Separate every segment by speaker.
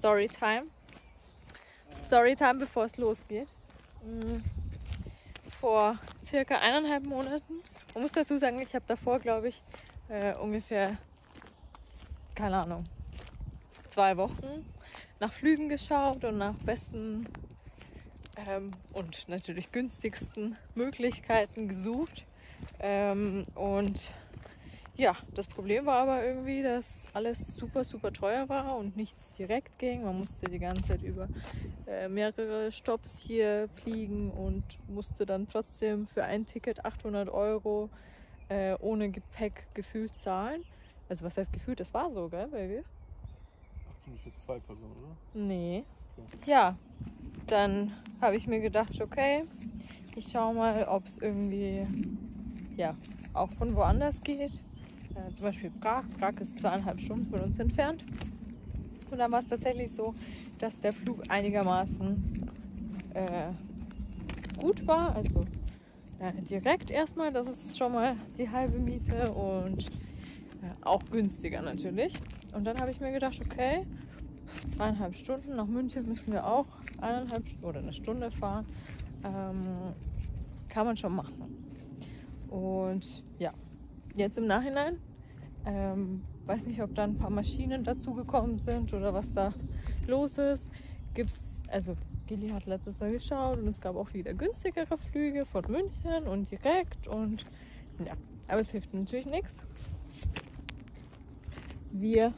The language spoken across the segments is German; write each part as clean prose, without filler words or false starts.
Speaker 1: Storytime. Storytime, bevor es losgeht. Vor circa 1,5 Monaten. Man muss dazu sagen, ich habe davor, glaube ich, ungefähr, keine Ahnung, 2 Wochen nach Flügen geschaut und nach besten und natürlich günstigsten Möglichkeiten gesucht. Und ja, das Problem war aber irgendwie, dass alles super, super teuer war und nichts direkt ging. Man musste die ganze Zeit über mehrere Stopps hier fliegen und musste dann trotzdem für ein Ticket 800 € ohne Gepäck gefühlt zahlen. Also was heißt gefühlt? Das war so, gell, Baby?
Speaker 2: 800 für 2 Personen, oder?
Speaker 1: Nee.
Speaker 2: Okay.
Speaker 1: Ja, dann habe ich mir gedacht, okay, ich schaue mal, ob es irgendwie ja, auch von woanders geht. Zum Beispiel Prag. Prag ist 2,5 Stunden von uns entfernt. Und dann war es tatsächlich so, dass der Flug einigermaßen gut war. Also direkt erstmal, das ist schon mal die halbe Miete und auch günstiger natürlich. Und dann habe ich mir gedacht, okay, 2,5 Stunden nach München müssen wir auch 1,5 oder eine Stunde fahren. Kann man schon machen. Und ja, jetzt im Nachhinein, weiß nicht, ob da ein paar Maschinen dazugekommen sind oder was da los ist. Also Gili hat letztes Mal geschaut und es gab auch wieder günstigere Flüge von München und direkt und ja, aber es hilft natürlich nichts. Wir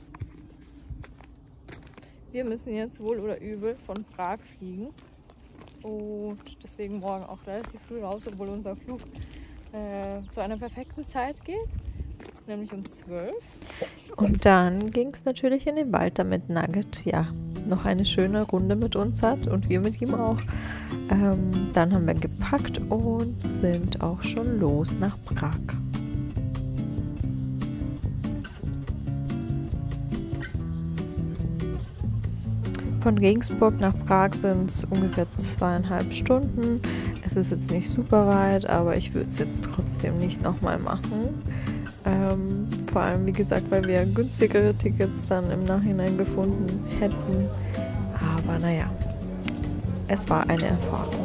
Speaker 1: müssen jetzt wohl oder übel von Prag fliegen und deswegen morgen auch relativ früh raus, obwohl unser Flug zu einer perfekten Zeit geht, nämlich um 12. Und dann ging es natürlich in den Wald, damit Nugget noch eine schöne Runde mit uns hat und wir mit ihm auch. Dann haben wir gepackt und sind auch schon los nach Prag. Von Regensburg nach Prag sind es ungefähr 2,5 Stunden. Es ist jetzt nicht super weit, aber ich würde es jetzt trotzdem nicht nochmal machen. Vor allem, wie gesagt, weil wir günstigere Tickets dann im Nachhinein gefunden hätten. Aber naja, es war eine Erfahrung.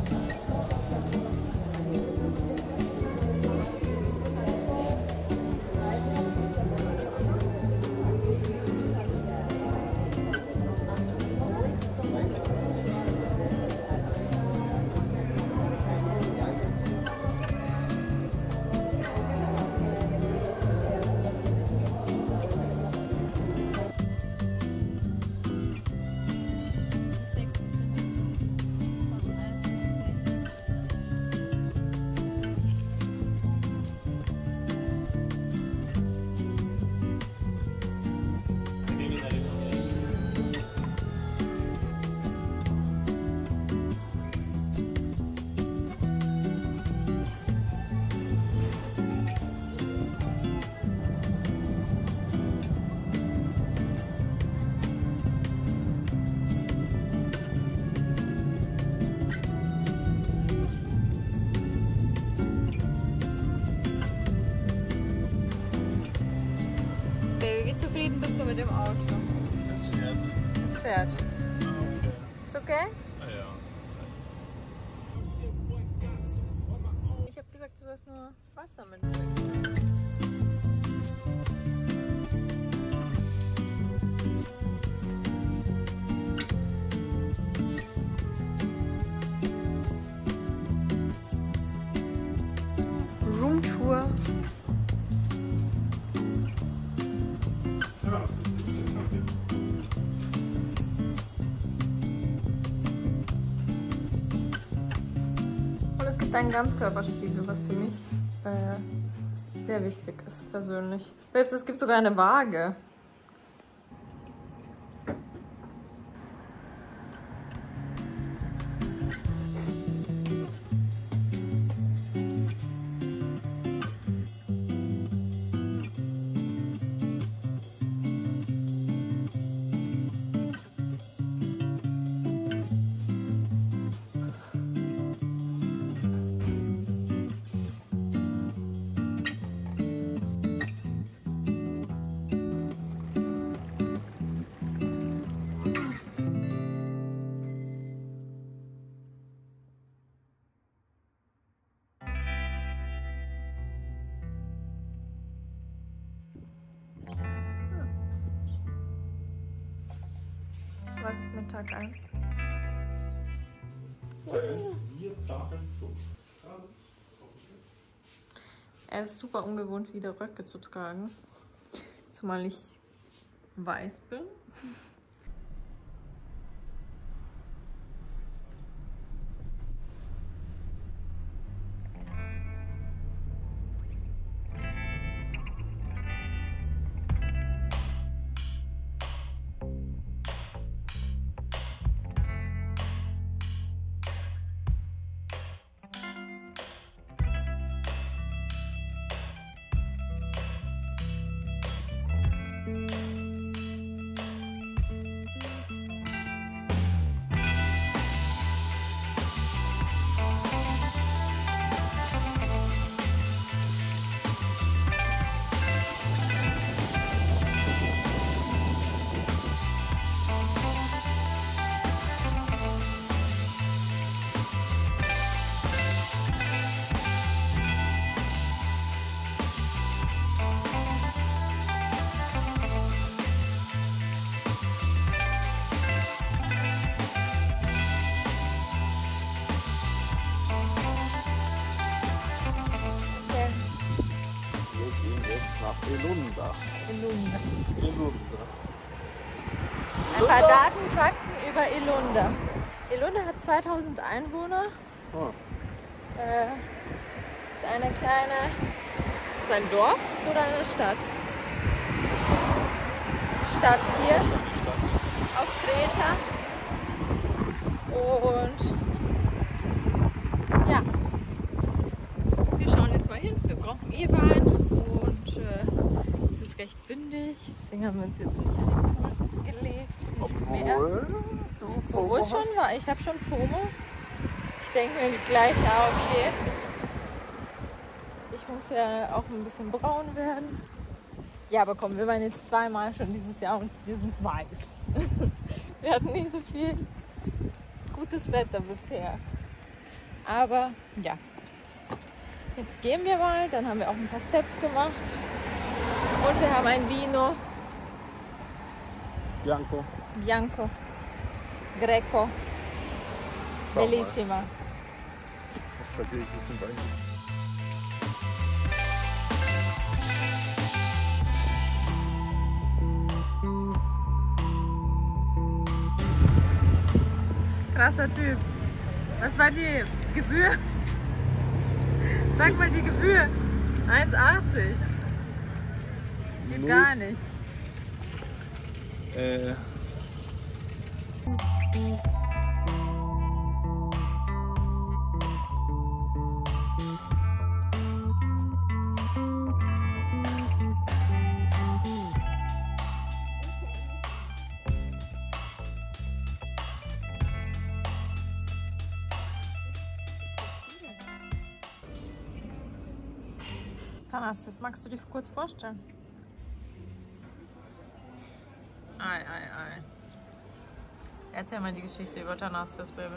Speaker 1: Wie zufrieden bist du mit dem Auto?
Speaker 2: Es fährt.
Speaker 1: Es fährt.
Speaker 2: Okay.
Speaker 1: Ist okay?
Speaker 2: Ah ja,
Speaker 1: Ich habe gesagt, du sollst nur Wasser mitbringen. Roomtour. Und es gibt einen Ganzkörperspiegel, was für mich sehr wichtig ist persönlich. Selbst es gibt sogar eine Waage. Was ist mit Tag 1?
Speaker 2: Wir fahren zum
Speaker 1: Er ist super ungewohnt, wieder Röcke zu tragen. Zumal ich weiß bin.
Speaker 2: Elunda.
Speaker 1: Ein paar Daten, Fakten über Elunda. Elunda hat 2000 Einwohner.
Speaker 2: Oh.
Speaker 1: Ist eine kleine. Ist es ein Dorf oder eine Stadt? Stadt hier auf Kreta. Und ja, wir schauen jetzt mal hin. Wir brauchen E-Wein und es ist recht windig. Deswegen haben wir uns jetzt nicht an den Pool gelegt. Nicht mehr. Obwohl es schon war. Ich habe schon FOMO. Ich denke mir gleich, okay. Ich muss ja auch ein bisschen braun werden. Ja, aber komm, wir waren jetzt zweimal schon dieses Jahr und wir sind weiß. Wir hatten nicht so viel gutes Wetter bisher. Aber ja, jetzt gehen wir mal. Dann haben wir auch ein paar Steps gemacht. Und wir haben ein Vino. Bianco. Greco. Bellissima. Krasser Typ. Was war die Gebühr? Sag mal die Gebühr. 1,80. Geht gar nicht. Thanasis, magst du dir kurz vorstellen? Ei. Erzähl mal die Geschichte über Thanasis, Baby.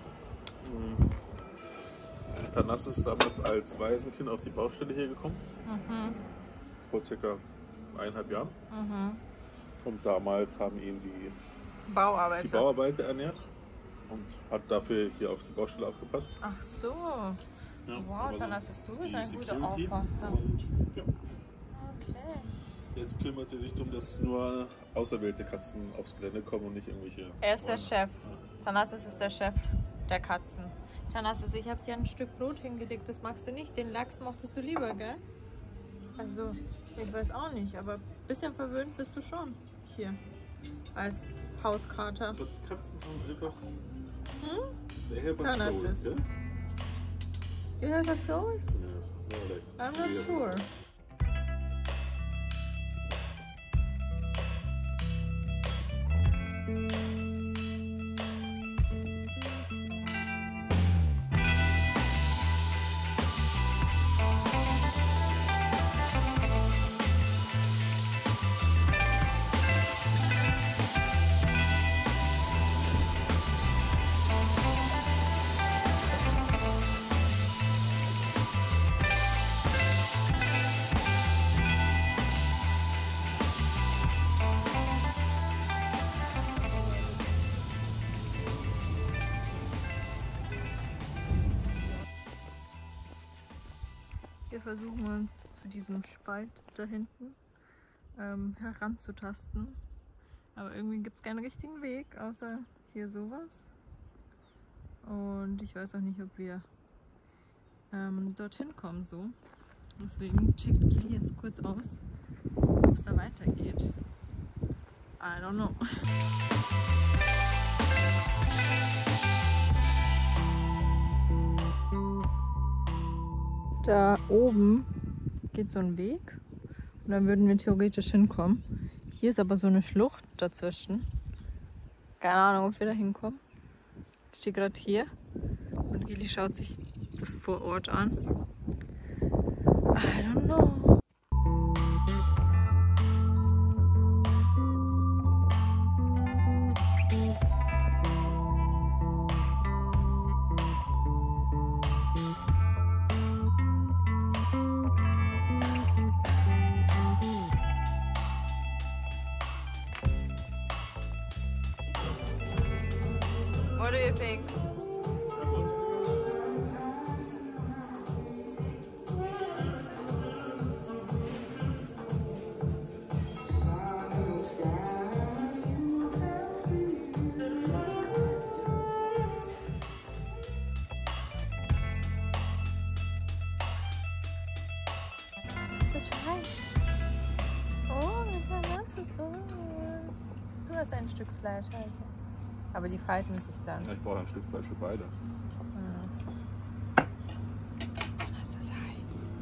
Speaker 2: Thanasis ist damals als Waisenkind auf die Baustelle hier gekommen. Vor circa 1,5 Jahren. Und damals haben ihn die Bauarbeiter ernährt und hat dafür hier auf die Baustelle aufgepasst.
Speaker 1: Ach so.
Speaker 2: Ja,
Speaker 1: Wow, Thanasis, du bist ein guter
Speaker 2: Security.
Speaker 1: Aufpasser.
Speaker 2: Und, ja.
Speaker 1: Okay.
Speaker 2: Jetzt kümmert sie sich darum, dass nur auserwählte Katzen aufs Gelände kommen und nicht irgendwelche.
Speaker 1: Er ist der
Speaker 2: Freunde.
Speaker 1: Chef. Thanasis ist der Chef der Katzen. Thanasis, ich habe dir ein Stück Brot hingelegt, das magst du nicht. Den Lachs mochtest du lieber, gell? Also, ich weiß auch nicht, aber ein bisschen verwöhnt bist du schon hier als Hauskater.
Speaker 2: Aber Katzen haben einfach. They have a
Speaker 1: Thanasis.
Speaker 2: soul, gell?
Speaker 1: You have a soul?
Speaker 2: Yes. No, like,
Speaker 1: I'm
Speaker 2: they
Speaker 1: not
Speaker 2: have a
Speaker 1: sure.
Speaker 2: soul.
Speaker 1: versuchen uns zu diesem Spalt da hinten heranzutasten. Aber irgendwie gibt es keinen richtigen Weg, außer hier sowas. Und ich weiß auch nicht, ob wir dorthin kommen so. Deswegen checkt Gili jetzt kurz aus, ob es da weitergeht. I don't know. Da oben geht so ein Weg und dann würden wir theoretisch hinkommen. Hier ist aber so eine Schlucht dazwischen. Keine Ahnung, ob wir da hinkommen. Ich stehe gerade hier und Gili schaut sich das vor Ort an. I don't know. What do you think? Was ist heiß? Oh, was ist das? Du hast ein Stück Fleisch, Alter. Aber die falten sich dann.
Speaker 2: Ja, ich brauche ein Stück Fleisch für beide.
Speaker 1: Das ist heiß.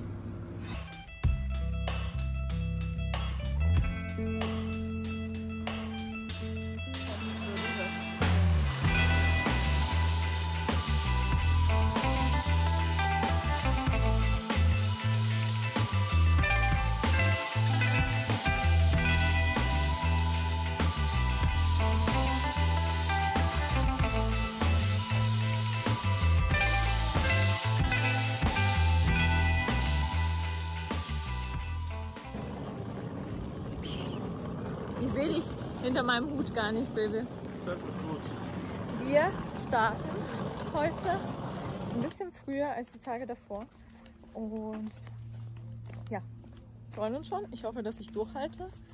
Speaker 1: Ich sehe dich hinter meinem Hut gar nicht, Baby.
Speaker 2: Das ist gut.
Speaker 1: Wir starten heute ein bisschen früher als die Tage davor. Und ja, freuen uns schon. Ich hoffe, dass ich durchhalte.